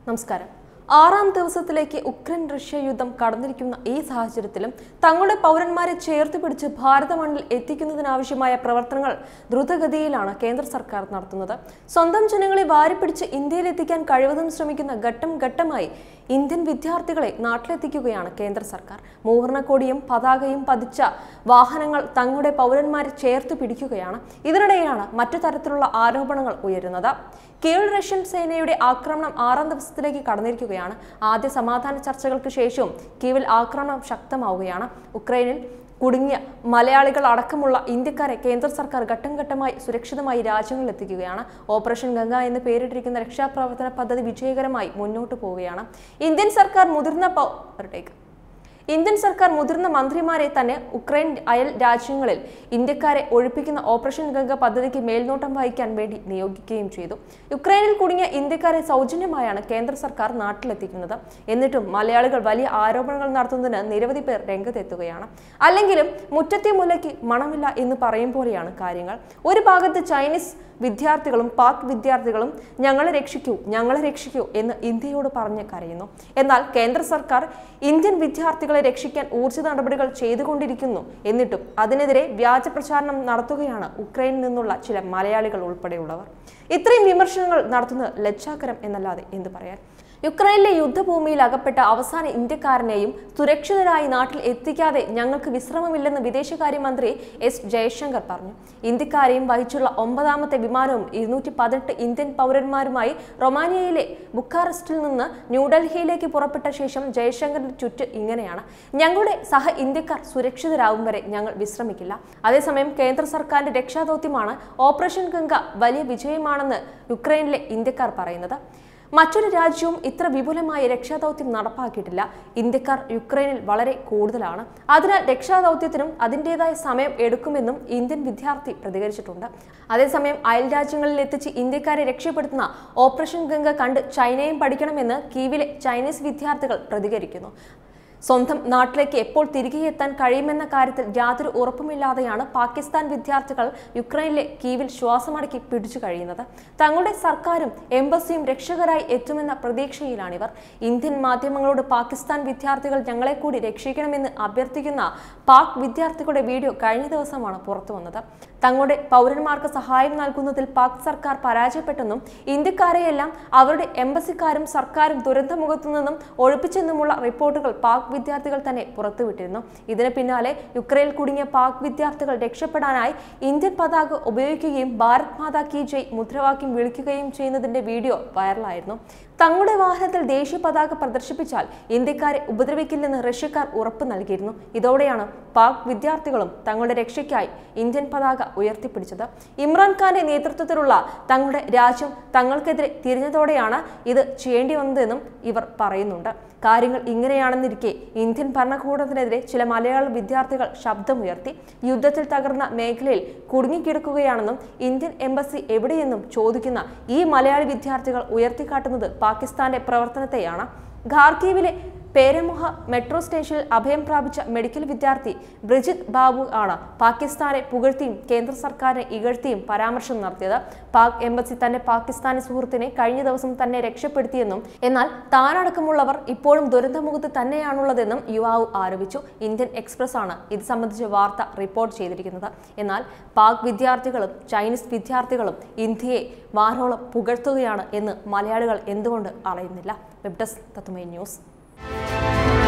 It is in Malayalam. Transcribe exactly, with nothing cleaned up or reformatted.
നമസ്കാരം. ആറാം ദിവസത്തിലേക്ക് ഉക്രൈൻ റഷ്യ യുദ്ധം കടന്നിരിക്കുന്ന ഈ സാഹചര്യത്തിലും തങ്ങളുടെ പൗരന്മാരെ ചേർത്ത് പിടിച്ച് ഭാരത മണ്ണിൽ എത്തിക്കുന്നതിനാവശ്യമായ പ്രവർത്തനങ്ങൾ ദ്രുതഗതിയിലാണ് കേന്ദ്ര സർക്കാർ നടത്തുന്നത്. സ്വന്തം ജനങ്ങളെ വാരിപ്പിടിച്ച് ഇന്ത്യയിലെത്തിക്കാൻ കഴിവതും ശ്രമിക്കുന്ന ഘട്ടം ഘട്ടമായി ഇന്ത്യൻ വിദ്യാർത്ഥികളെ നാട്ടിലെത്തിക്കുകയാണ് കേന്ദ്ര സർക്കാർ. മൂവർണ്ണക്കൊടിയും പതാകയും പതിച്ച വാഹനങ്ങൾ തങ്ങളുടെ പൗരന്മാരെ ചേർത്ത് പിടിക്കുകയാണ്. ഇതിനിടയിലാണ് മറ്റു തരത്തിലുള്ള ആരോപണങ്ങൾ ഉയരുന്നത്. കീഴ് റഷ്യൻ സേനയുടെ ആക്രമണം ആറാം ദിവസത്തിലേക്ക് കടന്നിരിക്കുകയാണ്. ആദ്യ സമാധാന ചർച്ചകൾക്ക് ശേഷവും കീവിൽ ആക്രമണം ശക്തമാവുകയാണ്. ഉക്രൈനിൽ കുടുങ്ങിയ മലയാളികൾ അടക്കമുള്ള ഇന്ത്യക്കാരെ കേന്ദ്ര സർക്കാർ ഘട്ടം ഘട്ടമായി സുരക്ഷിതമായി രാജ്യങ്ങളിലെത്തിക്കുകയാണ്. ഓപ്പറേഷൻ ഗംഗ എന്ന് പേരിട്ടിരിക്കുന്ന രക്ഷാപ്രവർത്തന പദ്ധതി വിജയകരമായി മുന്നോട്ട് പോവുകയാണ്. ഇന്ത്യൻ സർക്കാർ മുതിർന്ന പൗരട്ടേക്ക് ഇന്ത്യൻ സർക്കാർ മുതിർന്ന മന്ത്രിമാരെ തന്നെ ഉക്രൈൻ അയൽ രാജ്യങ്ങളിൽ ഇന്ത്യക്കാരെ ഒഴിപ്പിക്കുന്ന ഓപ്പറേഷൻ ഗംഗ പദ്ധതിക്ക് മേൽനോട്ടം വഹിക്കാൻ വേണ്ടി നിയോഗിക്കുകയും ചെയ്തു. യുക്രൈനിൽ കുടുങ്ങിയ ഇന്ത്യക്കാരെ സൗജന്യമായാണ് കേന്ദ്ര സർക്കാർ നാട്ടിലെത്തിക്കുന്നത്. എന്നിട്ടും മലയാളികൾ വലിയ ആരോപണങ്ങൾ നടത്തുന്നതിന് നിരവധി പേർ രംഗത്തെത്തുകയാണ്. അല്ലെങ്കിലും മുറ്റത്തെ മുലയ്ക്ക് മണമില്ല എന്ന് പറയും പോലെയാണ് കാര്യങ്ങൾ. ഒരു ഭാഗത്ത് ചൈനീസ് വിദ്യാർത്ഥികളും പാക് വിദ്യാർത്ഥികളും ഞങ്ങളെ രക്ഷിക്കൂ ഞങ്ങളെ രക്ഷിക്കൂ എന്ന് ഇന്ത്യയോട് പറഞ്ഞ് കരയുന്നു. എന്നാൽ കേന്ദ്ര സർക്കാർ ഇന്ത്യൻ വിദ്യാർത്ഥികളെ രക്ഷിക്കാൻ ഊർജിത നടപടികൾ ചെയ്തുകൊണ്ടിരിക്കുന്നു. എന്നിട്ടും അതിനെതിരെ വ്യാജ പ്രചാരണം നടത്തുകയാണ് ഉക്രൈനിൽ നിന്നുള്ള ചില മലയാളികൾ ഉൾപ്പെടെയുള്ളവർ. ഇത്രയും വിമർശനങ്ങൾ നടത്തുന്നത് ലജ്ജാകരം എന്നല്ലാതെ എന്ത് പറയാൻ. യുക്രൈനിലെ യുദ്ധഭൂമിയിൽ അകപ്പെട്ട അവസാന ഇന്ത്യക്കാരനെയും സുരക്ഷിതരായി നാട്ടിൽ എത്തിക്കാതെ ഞങ്ങൾക്ക് വിശ്രമമില്ലെന്ന് വിദേശകാര്യമന്ത്രി എസ് ജയശങ്കർ പറഞ്ഞു. ഇന്ത്യക്കാരെയും വഹിച്ചുള്ള ഒമ്പതാമത്തെ വിമാനവും ഇരുന്നൂറ്റി പതിനെട്ട് ഇന്ത്യൻ പൗരന്മാരുമായി റൊമാനിയയിലെ ബുക്കാറസ്റ്റിൽ നിന്ന് ന്യൂഡൽഹിയിലേക്ക് പുറപ്പെട്ട ശേഷം ജയശങ്കറിന്റെ ട്വീറ്റ് ഇങ്ങനെയാണ്: ഞങ്ങളുടെ സഹ ഇന്ത്യക്കാർ സുരക്ഷിതരാകും വരെ ഞങ്ങൾ വിശ്രമിക്കില്ല. അതേസമയം കേന്ദ്ര സർക്കാരിന്റെ രക്ഷാദൗത്യമാണ് ഓപ്പറേഷൻ ഗംഗ വലിയ വിജയമാണെന്ന് യുക്രൈനിലെ ഇന്ത്യക്കാർ പറയുന്നത്. മറ്റൊരു രാജ്യവും ഇത്ര വിപുലമായ രക്ഷാദൗത്യം നടപ്പാക്കിയിട്ടില്ല. ഇന്ത്യക്കാർ യുക്രൈനിൽ വളരെ കൂടുതലാണ്. അതിനാൽ രക്ഷാദൗത്യത്തിനും അതിൻ്റെതായ സമയം എടുക്കുമെന്നും ഇന്ത്യൻ വിദ്യാർത്ഥി പ്രതികരിച്ചിട്ടുണ്ട്. അതേസമയം അയൽ രാജ്യങ്ങളിൽ എത്തിച്ച് ഇന്ത്യക്കാരെ രക്ഷപ്പെടുത്തുന്ന ഓപ്പറേഷൻ ഗംഗ കണ്ട് ചൈനയും പഠിക്കണമെന്ന് കീവിലെ ചൈനീസ് വിദ്യാർത്ഥികൾ പ്രതികരിക്കുന്നു. സ്വന്തം നാട്ടിലേക്ക് എപ്പോൾ തിരികെ എത്താൻ കഴിയുമെന്ന കാര്യത്തിൽ യാതൊരു ഉറപ്പുമില്ലാതെയാണ് പാകിസ്ഥാൻ വിദ്യാർത്ഥികൾ യുക്രൈനിലെ കീവിൽ ശ്വാസമടക്കി പിടിച്ചു കഴിയുന്നത്. തങ്ങളുടെ സർക്കാരും എംബസിയും രക്ഷകരായി എത്തുമെന്ന പ്രതീക്ഷയിലാണിവർ. ഇന്ത്യൻ മാധ്യമങ്ങളോട് പാകിസ്ഥാൻ വിദ്യാർത്ഥികൾ ഞങ്ങളെ കൂടി രക്ഷിക്കണമെന്ന് അഭ്യർത്ഥിക്കുന്ന പാക് വിദ്യാർത്ഥികളുടെ വീഡിയോ കഴിഞ്ഞ ദിവസമാണ് പുറത്തു വന്നത്. തങ്ങളുടെ പൗരന്മാർക്ക് സഹായം നൽകുന്നതിൽ പാക് സർക്കാർ പരാജയപ്പെട്ടെന്നും ഇന്ത്യക്കാരെയെല്ലാം അവരുടെ എംബസിക്കാരും സർക്കാരും ദുരന്തമുഖത്തു നിന്നും ഒഴിപ്പിച്ചെന്നുമുള്ള റിപ്പോർട്ടുകൾ പാക് വിദ്യാർത്ഥികൾ തന്നെ പുറത്തുവിട്ടിരുന്നു. ഇതിന് പിന്നാലെ യുക്രൈനിൽ കുടുങ്ങിയ പാക് വിദ്യാർത്ഥികൾ രക്ഷപ്പെടാനായി ഇന്ത്യൻ പതാക ഉപയോഗിക്കുകയും ഭാരത് മാതാ കി ജയ് മുദ്രാവാക്യം വിളിക്കുകയും ചെയ്യുന്നതിന്റെ വീഡിയോ വൈറലായിരുന്നു. തങ്ങളുടെ വാഹനത്തിൽ ദേശീയ പതാക പ്രദർശിപ്പിച്ചാൽ ഇന്ത്യക്കാരെ ഉപദ്രവിക്കില്ലെന്ന് റഷ്യക്കാർ ഉറപ്പ് നൽകിയിരുന്നു. ഇതോടെയാണ് പാക് വിദ്യാർത്ഥികളും തങ്ങളുടെ രക്ഷയ്ക്കായി ഇന്ത്യൻ പതാക ഉയർത്തിപ്പിടിച്ചത്. ഇമ്രാൻഖാന്റെ നേതൃത്വത്തിലുള്ള തങ്ങളുടെ രാജ്യം തങ്ങൾക്കെതിരെ തിരിഞ്ഞതോടെയാണ് ഇത് ചെയ്യേണ്ടി വന്നതെന്നും ഇവർ പറയുന്നുണ്ട്. കാര്യങ്ങൾ ഇങ്ങനെയാണെന്നിരിക്കെ ഇന്ത്യൻ ഭരണകൂടത്തിനെതിരെ ചില മലയാള വിദ്യാർത്ഥികൾ ശബ്ദമുയർത്തി. യുദ്ധത്തിൽ തകർന്ന മേഖലയിൽ കുടുങ്ങിക്കിടക്കുകയാണെന്നും ഇന്ത്യൻ എംബസി എവിടെയെന്നും ചോദിക്കുന്ന ഈ മലയാളി വിദ്യാർത്ഥികൾ ഉയർത്തിക്കാട്ടുന്നത് പാകിസ്ഥാന്റെ പ്രവർത്തനത്തെയാണ്. ഖാർക്കീവിലെ പേരമുഹ മെട്രോ സ്റ്റേഷനിൽ അഭയം പ്രാപിച്ച മെഡിക്കൽ വിദ്യാർത്ഥി ബ്രിജിത് ബാബു ആണ് പാകിസ്ഥാനെ പുകഴ്ത്തിയും കേന്ദ്ര സർക്കാരിനെ ഇകഴ്ത്തിയും പരാമർശം നടത്തിയത്. പാക് എംബസി തന്റെ പാകിസ്ഥാനി സുഹൃത്തിനെ കഴിഞ്ഞ ദിവസം തന്നെ രക്ഷപ്പെടുത്തിയെന്നും എന്നാൽ താനടക്കമുള്ളവർ ഇപ്പോഴും ദുരന്തമുഖത്ത് തന്നെയാണുള്ളതെന്നും യുവാവ് ആരോപിച്ചു. ഇന്ത്യൻ എക്സ്പ്രസ് ആണ് ഇത് സംബന്ധിച്ച വാർത്ത റിപ്പോർട്ട് ചെയ്തിരിക്കുന്നത്. എന്നാൽ പാക് വിദ്യാർത്ഥികളും ചൈനീസ് വിദ്യാർത്ഥികളും ഇന്ത്യയെ വാരോളം പുകഴ്ത്തുകയാണ് എന്ന് മലയാളികൾ എന്തുകൊണ്ട് അറിയുന്നില്ല. വെബ് ഡെസ്ക് തത്തുമൈ ന്യൂസ്.